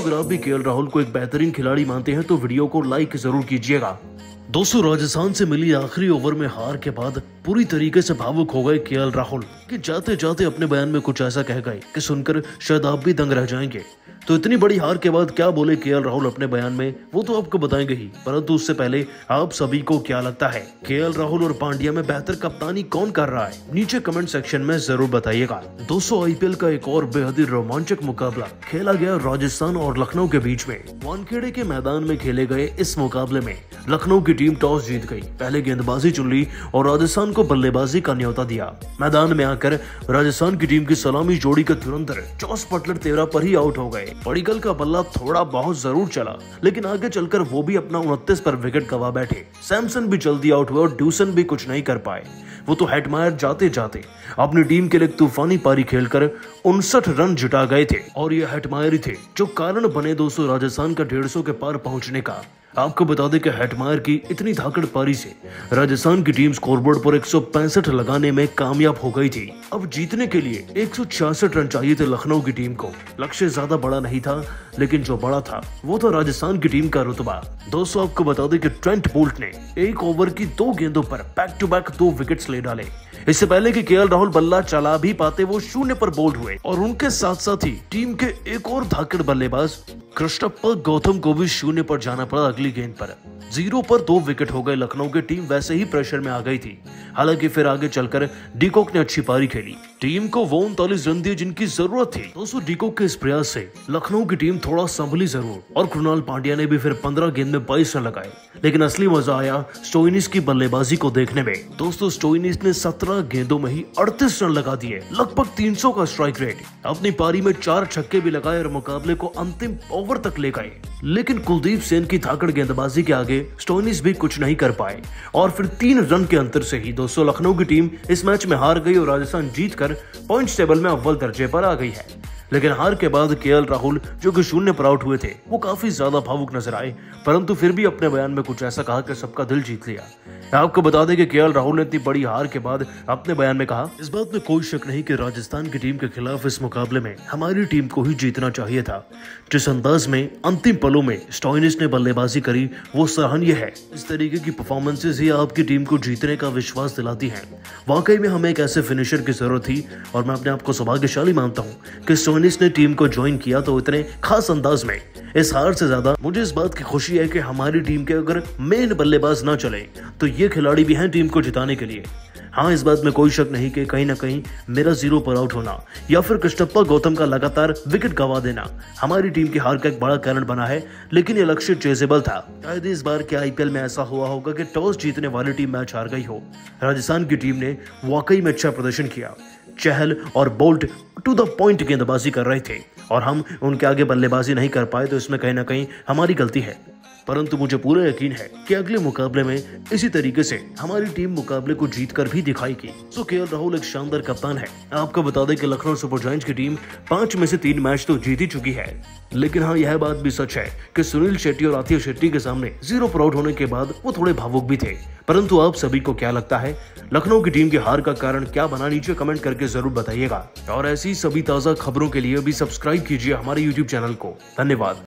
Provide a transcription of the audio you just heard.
दोस्तों अगर आप भी केएल राहुल को एक बेहतरीन खिलाड़ी मानते हैं तो वीडियो को लाइक जरूर कीजिएगा। दोस्तों राजस्थान से मिली आखिरी ओवर में हार के बाद पूरी तरीके से भावुक हो गए केएल राहुल कि जाते जाते अपने बयान में कुछ ऐसा कह गए कि सुनकर शायद आप भी दंग रह जाएंगे। तो इतनी बड़ी हार के बाद क्या बोले केएल राहुल अपने बयान में वो तो आपको बताएंगे ही, परंतु उससे पहले आप सभी को क्या लगता है केएल राहुल और पांड्या में बेहतर कप्तानी कौन कर रहा है, नीचे कमेंट सेक्शन में जरूर बताइएगा। दोस्तों आईपीएल का एक और बेहद ही रोमांचक मुकाबला खेला गया राजस्थान और लखनऊ के बीच में। वानखेड़े के मैदान में खेले गए इस मुकाबले में लखनऊ की टीम टॉस जीत गई, पहले गेंदबाजी चुन ली और राजस्थान को बल्लेबाजी का न्योता दिया। मैदान में आकर राजस्थान की टीम की सलामी जोड़ी के तुरंत जॉस बटलर 13 पर ही आउट हो गए। पडिक्कल का बल्ला थोड़ा बहुत जरूर चला, लेकिन आगे चलकर वो भी अपना 29 पर विकेट गवा बैठे। सैमसन भी जल्दी आउट हुए और ड्यूसन भी कुछ नहीं कर पाए। वो तो हेटमायर जाते जाते अपनी टीम के लिए तूफानी पारी खेलकर 59 रन जुटा गए थे और ये हेटमायर ही थे जो कारण बने दोस्तों राजस्थान का 150 के पार पहुंचने का। आपको बता दें कि हेटमायर की इतनी धाकड़ पारी से राजस्थान की टीम स्कोरबोर्ड पर 165 लगाने में कामयाब हो गई थी। अब जीतने के लिए 166 रन चाहिए थे लखनऊ की टीम को। लक्ष्य ज्यादा बड़ा नहीं था, लेकिन जो बड़ा था वो था राजस्थान की टीम का रुतबा। दोस्तों आपको बता दें कि ट्रेंट बोल्ट ने एक ओवर की 2 गेंदों पर बैक टू बैक 2 विकेट्स ले डाले। इससे पहले कि केएल राहुल बल्ला चला भी पाते वो 0 पर बोल्ड हुए और उनके साथ साथ ही टीम के एक और धाकड़ बल्लेबाज कृष्णप्पा गौतम को भी 0 पर जाना पड़ा। अगली गेंद पर 0 पर 2 विकेट हो गए। लखनऊ की टीम वैसे ही प्रेशर में आ गई थी। हालांकि फिर आगे चलकर डीकॉक ने अच्छी पारी खेली, टीम को वो 39 रन दिए जिनकी जरूरत थी। दोस्तों डीकॉक के इस प्रयास से लखनऊ की टीम थोड़ा संभली जरूर और कृणाल पांड्या ने भी फिर 15 गेंद में 22 रन लगाए, लेकिन असली मजा आया स्टोइनिस की बल्लेबाजी को देखने में। दोस्तों स्टोइनिस ने 17 गेंदों में ही 38 रन लगा दिए, लगभग 300 का स्ट्राइक रेट। अपनी पारी में 4 छक्के भी लगाए और मुकाबले को अंतिम ओवर तक ले गए, लेकिन कुलदीप सेन की धाकड़ गेंदबाजी के आगे स्टोइनिस भी कुछ नहीं कर पाए और फिर 3 रन के अंतर से ही दोस्तों लखनऊ की टीम इस मैच में हार गई और राजस्थान जीतकर पॉइंट्स टेबल में अव्वल दर्जे पर आ गई है। लेकिन हार के बाद केएल राहुल जो कि 0 पर आउट हुए थे वो काफी ज्यादा भावुक नजर आए, परंतु फिर भी अपने बयान में कुछ ऐसा कहा कि सबका दिल जीत लिया। आपको बता दें कि केएल राहुल ने इतनी बड़ी हार के बाद अपने बयान में कहा, इस बात में कोई शक नहीं कि राजस्थान की टीम के खिलाफ इस मुकाबले में हमारी टीम को ही जीतना चाहिए था। जिस अंदाज में अंतिम पलों में स्टोइनिस ने बल्लेबाजी करी वो सराहनीय है। इस तरीके की परफॉर्मेंसेज ही आपकी टीम को जीतने का विश्वास दिलाती हैं। वाकई में हमें एक ऐसे फिनिशर की जरूरत थी और मैं अपने आप को सौभाग्यशाली मानता हूँ कि स्टोइनिस ने टीम को ज्वाइन किया तो इतने खास अंदाज में। इस हार से ज्यादा मुझे इस बात की खुशी है कि हमारी टीम के अगर मेन बल्लेबाज ना चले तो ये खिलाड़ी भी हैं टीम को जिताने के लिए। हाँ इस बात में कोई शक नहीं कि कहीं ना कहीं मेरा 0 पर आउट होना या फिर कृष्णप्पा गौतम का लगातार विकेट गवा देना हमारी टीम की हार का एक बड़ा कारण बना है, लेकिन ये लक्ष्य चेजेबल था। शायद इस बार के आईपीएल में ऐसा हुआ होगा कि टॉस जीतने वाली टीम मैच हार गई हो। राजस्थान की टीम ने वाकई में अच्छा प्रदर्शन किया। चहल और बोल्ट टू द पॉइंट गेंदबाजी कर रहे थे और हम उनके आगे बल्लेबाजी नहीं कर पाए, तो इसमें कहीं ना कहीं हमारी गलती है। परंतु मुझे पूरा यकीन है कि अगले मुकाबले में इसी तरीके से हमारी टीम मुकाबले को जीतकर भी दिखाएगी। सो केएल राहुल एक शानदार कप्तान है। आपको बता दें कि लखनऊ सुपर जायंट्स की टीम 5 में से 3 मैच तो जीत ही चुकी है, लेकिन हाँ यह बात भी सच है कि सुनील शेट्टी और आतिश शेट्टी के सामने 0 पर आउट होने के बाद वो थोड़े भावुक भी थे। परंतु आप सभी को क्या लगता है लखनऊ की टीम की हार का कारण क्या बना, नीचे कमेंट करके जरूर बताइएगा। और ऐसी सभी ताजा खबरों के लिए भी सब्सक्राइब कीजिए हमारे यूट्यूब चैनल को। धन्यवाद।